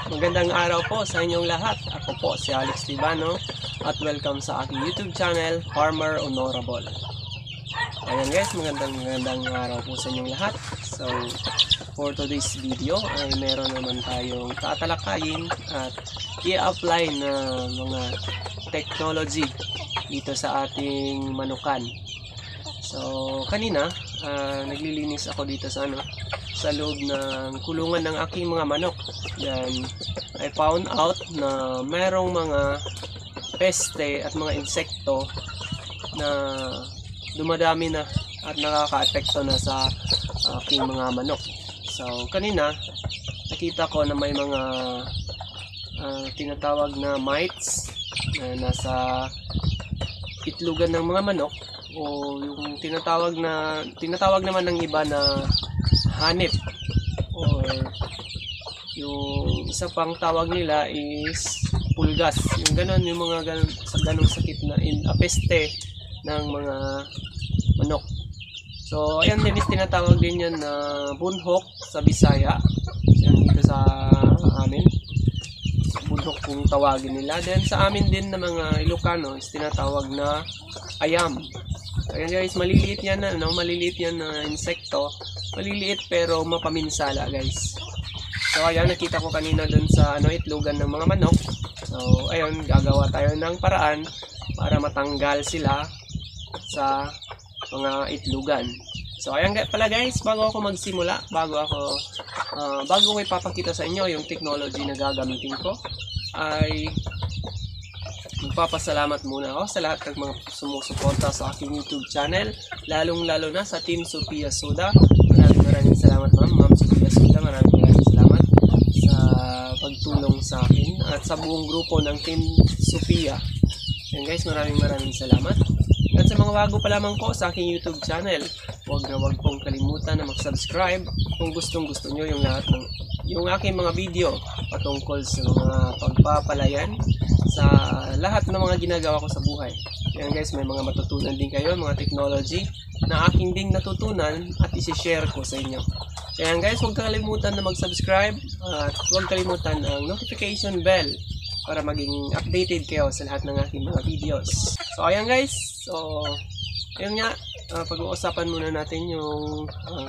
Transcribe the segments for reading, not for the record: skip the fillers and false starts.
Magandang araw po sa inyong lahat. Ako po si Alex Libano at welcome sa aking YouTube channel, Farmer Honorable. Ayan guys, magandang araw po sa inyong lahat. So, for today's video ay meron naman tayong tatalakayin at i-apply na mga technology dito sa ating manukan. So, kanina, naglilinis ako dito sa loob ng kulungan ng aking mga manok. Then, I found out na merong mga peste at mga insekto na dumadami na at nakaka-apekto na sa aking mga manok. So, kanina, nakita ko na may mga tinatawag na mites na nasa itlogan ng mga manok, o yung tinatawag naman ng iba na hanip, or yung isa pang tawag nila is pulgas. Yung ganon, yung mga ganong sakit na peste ng mga manok. So ayan din is tinatawag din yan na bunhok sa Bisaya. Yan dito sa amin, bunhok kung tawagin nila. Then sa amin din na mga Ilocano is tinatawag na ayam. Ayan guys, maliliit yan na insekto. Maliliit pero mapaminsala guys. So ayan, nakita ko kanina dun sa itlogan ng mga manok. So ayun, gagawa tayo ng paraan para matanggal sila sa mga itlogan. So ayan pala guys, bago ako magsimula, bago ko ipapakita sa inyo yung technology na gagamitin ko, ay magpapasalamat muna ako sa lahat ng mga sumusuporta sa aking YouTube channel, lalong-lalo na sa Team Sophia Soda. Maraming salamat Ma'am Sophia Soda. Maraming salamat sa pagtulong sa akin at sa buong grupo ng Team Sophia. Yan guys, maraming salamat. At sa mga bago pa lamang po sa aking YouTube channel, huwag pong kalimutan na mag-subscribe kung gustong-gusto nyo yung aking mga video patungkol sa mga pagpapalayan sa lahat ng mga ginagawa ko sa buhay. Yan guys, may mga matutunan din kayo, mga technology na aking ding natutunan at isi-share ko sa inyo. Kaya guys, huwag kalimutan na mag-subscribe at huwag kalimutan ang notification bell para maging updated kayo sa lahat ng aking mga videos. So ayan guys, so ayun nga, pag-uusapan muna natin yung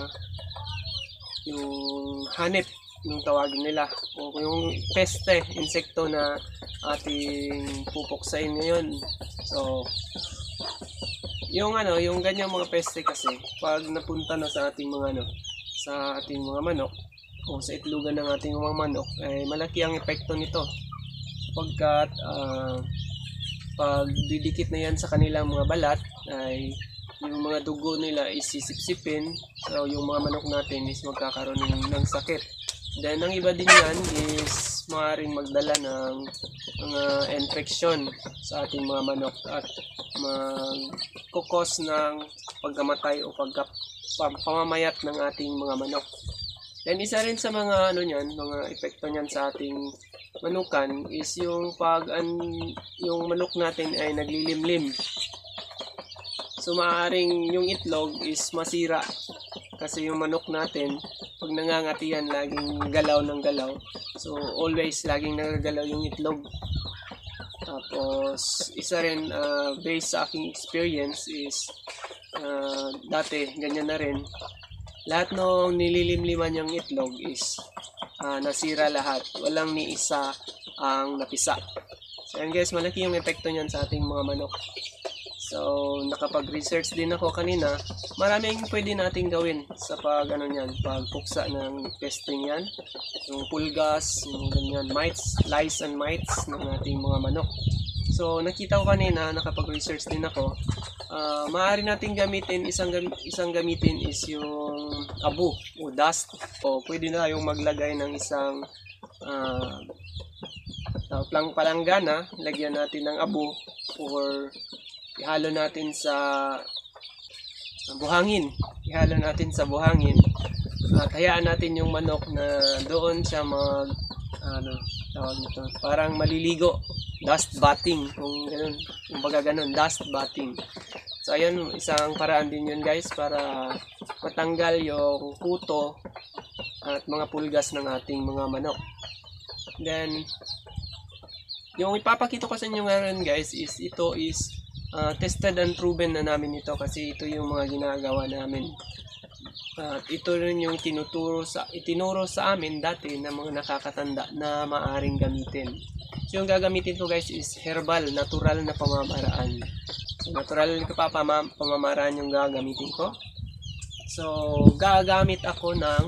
hanip, yung tawagin nila, o yung peste, insekto na ating pupuksain ngayon. So yung ganyang mga peste kasi pag napunta na sa ating mga manok o sa itlogan ng ating mga manok, ay malaki ang epekto nito, sapagkat pag didikit na yan sa kanilang mga balat, ay yung mga dugo nila is sisipsipin. So yung mga manok natin is magkakaroon ng sakit. Then ang iba din yan is maaaring magdala ng mga infection sa ating mga manok at magkukos ng pagkamatay o pamamayat ng ating mga manok. Then isa rin sa mga mga epekto niyan sa ating manukan is yung yung manok natin ay naglilimlim. So maaaring yung itlog is masira kasi yung manok natin pag nangangatian laging galaw ng galaw. So always laging nagagalaw yung itlog. Tapos isa rin based sa aking experience is dati ganyan na rin. Lahat nung nililimliman yung itlog is nasira lahat. Walang ni isa ang napisa. So yan guys, malaki yung epekto niyan sa ating mga manok. So nakapag-research din ako kanina. Maraming pwede nating gawin sa pagpuksa ng pesting yan. Yung pulgas, yung ganyan, lice and mites ng ating mga manok. So nakita ko kanina, nakapag-research din ako. Maaari nating gamitin, isang gamitin is yung abo o dust, o pwede na yung maglagay ng isang palanggana, lagyan natin ng abo or ihalo natin sa buhangin at hayaan natin yung manok na doon siya tawag nito, parang maliligo, dust bathing, kumbaga ganun, dust bathing. So ayan, isang paraan din yun guys para matanggal yung kuto at mga pulgas ng ating mga manok. Then, yung ipapakita ko sa inyo ngayon guys is ito is tested and proven na namin ito kasi ito yung mga ginagawa namin. At ito rin yung itinuro sa amin dati ng mga nakakatanda na maaring gamitin. So yung gagamitin ko guys is herbal, natural na pamamaraan. So natural na pamamaraan yung gagamitin ko. So gagamit ako ng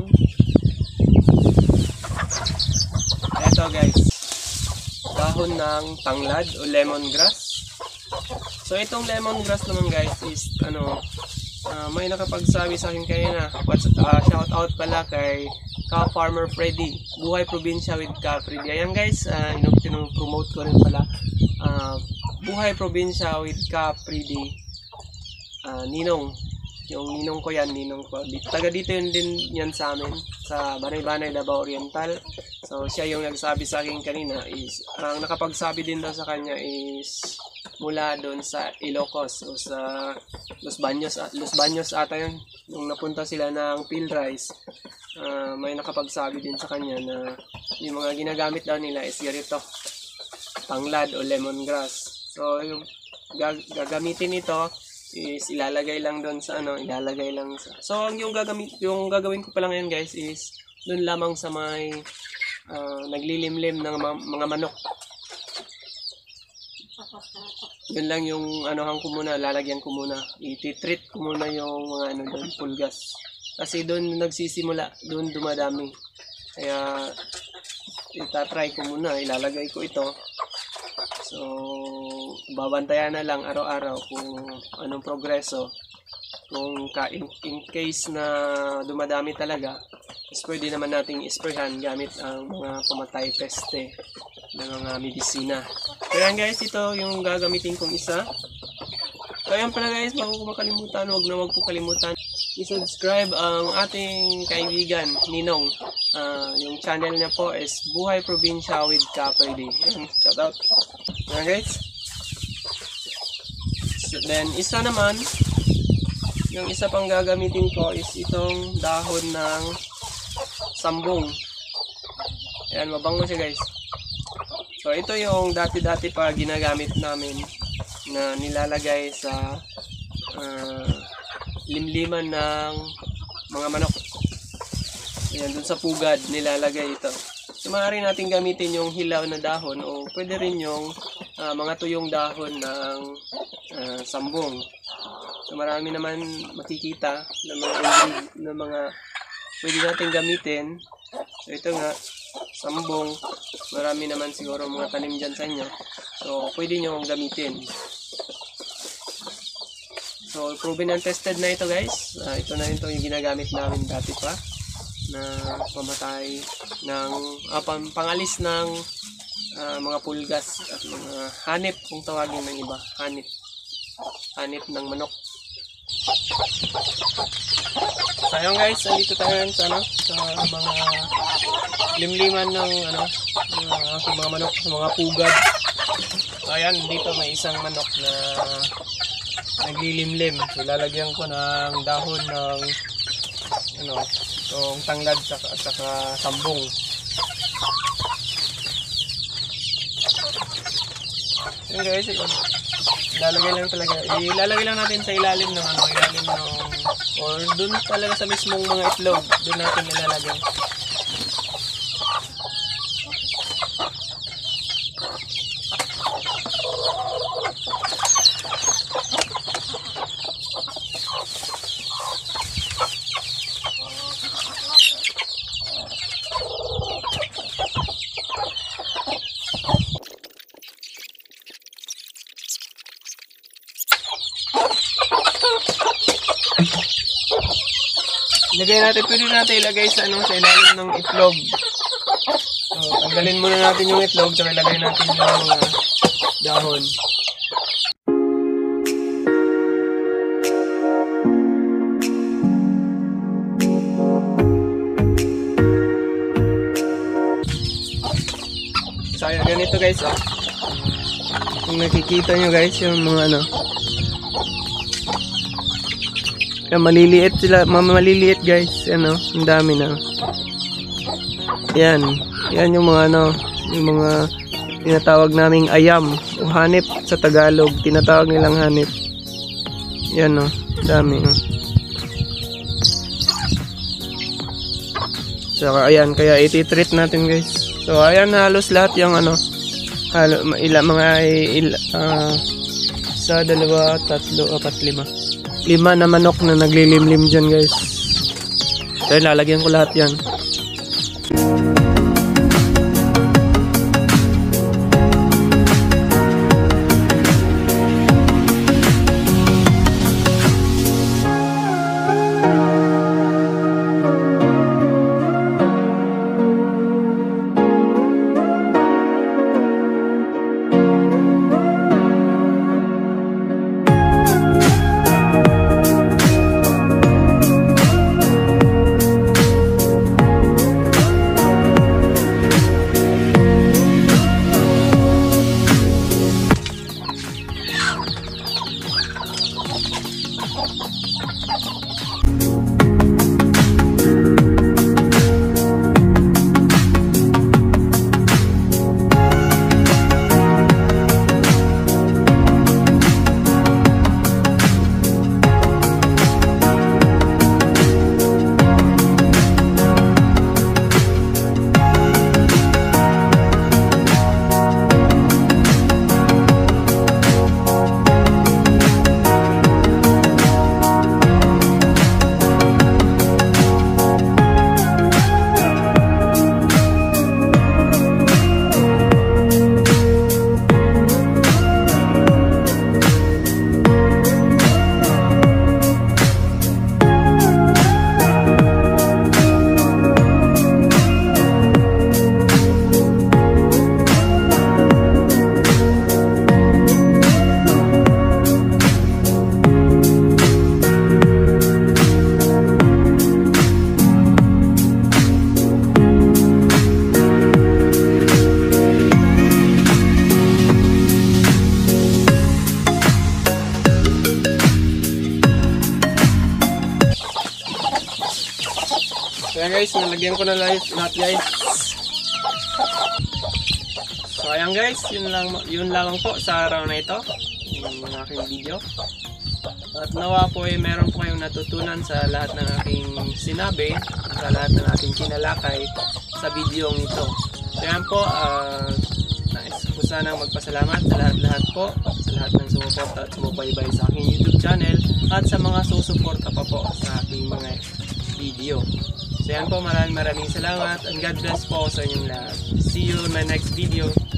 eto guys, dahon ng tanglad o lemongrass. So itong lemongrass naman guys is may nakapagsabi sa akin kanina, shout out pala kay Ka Farmer Freddy, Buhay Probinsya with Ka Freddy. Ayan guys, promote ko rin pala, Buhay Probinsya with Ka Freddy, Ninong. Yung ninong ko yan, ninong ko. Taga dito yun din yan sa amin, sa Banay-Banay, Davao Oriental. So siya yung nagsabi sa akin kanina is, ang nakapagsabi din daw sa kanya is mula doon sa Ilocos o sa Los Baños ata yun. Nung napunta sila ng Pilrice, may nakapagsabi din sa kanya na yung mga ginagamit daw nila is ganito, tanglad o lemongrass. So yung gagamitin ito is ilalagay lang doon sa so yung gagawin ko pa lang yan guys is doon lamang sa may naglilimlim ng mga manok. Yun lang yung lalagyan ko muna, i-treat ko muna yung mga doon, pulgas. Kasi doon nagsisimula, doon dumadami. Kaya itatry ko muna, ilalagay ko ito. So babantayan na lang araw-araw kung anong progreso. Kung in case na dumadami talaga, is pwede naman nating isprayhan gamit ang mga pamatay peste ng mga medisina. Kaya guys, ito yung gagamitin kong isa. So ayan pala guys, wag po kalimutan i-subscribe ang ating kaibigan Ninong. Yung channel niya po is Buhay Probinsya with Ka Freddy. Shout out. Ayan guys. So, then isa naman, yung isa pang gagamitin ko is itong dahon ng sambong. Ayan, mabango siya guys. So ito yung dati-dati pa ginagamit namin na nilalagay sa limliman ng mga manok. Ayan, dun sa pugad nilalagay ito. So maaari natin gamitin yung hilaw na dahon o pwede rin yung mga tuyong dahon ng sambong. So marami naman makikita na mga pwede natin gamitin. So ito nga, sambong, marami naman siguro mga tanim dyan sa inyo. So pwede nyo gamitin. So proven and tested na ito guys. Ito na ito yung ginagamit namin dati pa na pamatay ng pangalis ng mga pulgas at mga hanip kung tawagin ng iba, hanip ng manok. So ayun guys, andito tayo sa mga limliman ng mga manok, sa mga pugad. So ayan, dito may isang manok na naglilimlim. So lalagyan ko ng dahon ng itong tanglad at saka sambong. Yun guys, ilalagay lang natin sa ilalim ng or dun talaga sa mismong mga itlog, dun natin ilalagay. Pwede natin ilagay sa ilalim ng itlog. So, tanggalin muna natin yung itlog, tsaka ilagay natin yung dahon. So, ganito guys, kung nakikita nyo guys, yung mga maliliit sila, maliliit guys, ang dami na. Yan yung mga Yung mga tinatawag naming ayam o hanip sa Tagalog. Tinatawag nilang hanip. Yan o, dami o. So ayan, kaya iti-treat natin guys. So ayan, halos lahat yung ano, isa, dalawa, tatlo, apat, lima na manok na naglilimlim dyan guys. So lalagyan ko lahat yan. Kaya guys, nalagyan ko na lahat guys. So ayan guys, yun lang po sa araw na ito, yung aking video. At nawa po ay meron po kayong natutunan sa lahat ng aking sinabi, sa lahat ng aking kinalakay sa video ito. So ayan po, nais ko sanang magpasalamat sa lahat po, sa lahat ng sumuporta at sumubaybay sa aking YouTube channel at sa mga susuporta pa po sa aking mga video. So yan po, maraming salamat and God bless po sa inyong lahat. See you in my next video.